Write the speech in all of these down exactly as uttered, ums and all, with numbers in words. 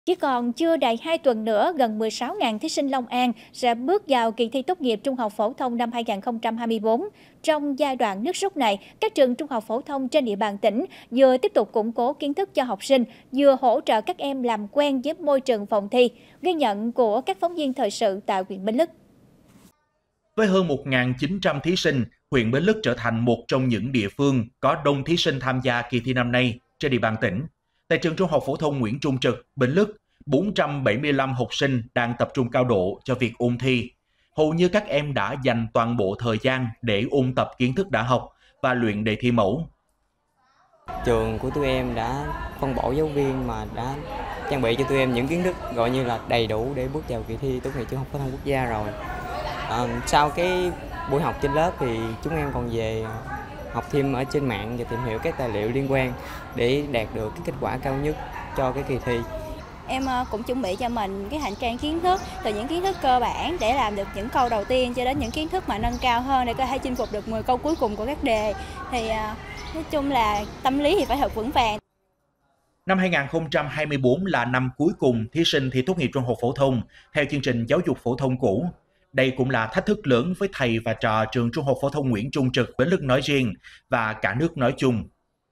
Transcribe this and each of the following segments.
Chỉ còn chưa đầy hai tuần nữa, gần mười sáu nghìn thí sinh Long An sẽ bước vào kỳ thi tốt nghiệp trung học phổ thông năm hai nghìn không trăm hai mươi tư. Trong giai đoạn nước rút này, các trường trung học phổ thông trên địa bàn tỉnh vừa tiếp tục củng cố kiến thức cho học sinh, vừa hỗ trợ các em làm quen với môi trường phòng thi. Ghi nhận của các phóng viên thời sự tại huyện Bến Lức. Với hơn một nghìn chín trăm thí sinh, huyện Bến Lức trở thành một trong những địa phương có đông thí sinh tham gia kỳ thi năm nay trên địa bàn tỉnh. Tại trường trung học phổ thông Nguyễn Trung Trực, Bến Lức, bốn trăm bảy mươi lăm học sinh đang tập trung cao độ cho việc ôn thi. Hầu như các em đã dành toàn bộ thời gian để ôn tập kiến thức đã học và luyện đề thi mẫu. Trường của tụi em đã phân bổ giáo viên mà đã trang bị cho tụi em những kiến thức gọi như là đầy đủ để bước vào kỳ thi tốt nghiệp trung học phổ thông quốc gia rồi. À, sau cái buổi học trên lớp thì chúng em còn về học thêm ở trên mạng và tìm hiểu các tài liệu liên quan để đạt được cái kết quả cao nhất cho cái kỳ thi. Em cũng chuẩn bị cho mình cái hành trang kiến thức, từ những kiến thức cơ bản để làm được những câu đầu tiên cho đến những kiến thức mà nâng cao hơn để có thể chinh phục được mười câu cuối cùng của các đề. Thì nói chung là tâm lý thì phải thật vững vàng. Năm hai nghìn không trăm hai mươi tư là năm cuối cùng thí sinh thi tốt nghiệp trung học phổ thông theo chương trình giáo dục phổ thông cũ. Đây cũng là thách thức lớn với thầy và trò trường trung học phổ thông Nguyễn Trung Trực, Bến Lức nói riêng và cả nước nói chung.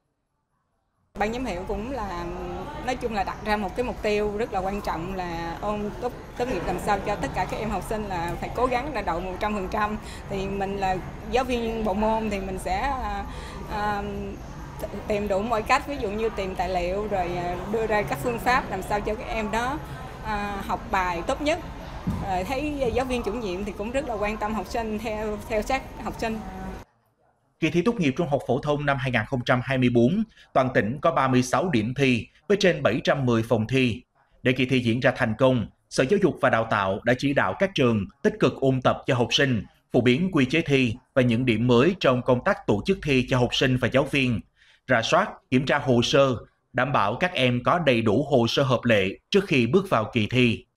Ban giám hiệu cũng là nói chung là đặt ra một cái mục tiêu rất là quan trọng là ôn tốt tốt nghiệp làm sao cho tất cả các em học sinh là phải cố gắng là đậu một trăm phần trăm. Thì mình là giáo viên bộ môn thì mình sẽ à, tìm đủ mọi cách, ví dụ như tìm tài liệu rồi đưa ra các phương pháp làm sao cho các em đó à, học bài tốt nhất. À, thấy giáo viên chủ nhiệm thì cũng rất là quan tâm học sinh, theo theo sát học sinh. Kỳ thi tốt nghiệp trung học phổ thông năm hai nghìn không trăm hai mươi tư, toàn tỉnh có ba mươi sáu điểm thi với trên bảy trăm mười phòng thi. Để kỳ thi diễn ra thành công, Sở Giáo dục và Đào tạo đã chỉ đạo các trường tích cực ôn tập cho học sinh, phổ biến quy chế thi và những điểm mới trong công tác tổ chức thi cho học sinh và giáo viên, rà soát, kiểm tra hồ sơ, đảm bảo các em có đầy đủ hồ sơ hợp lệ trước khi bước vào kỳ thi.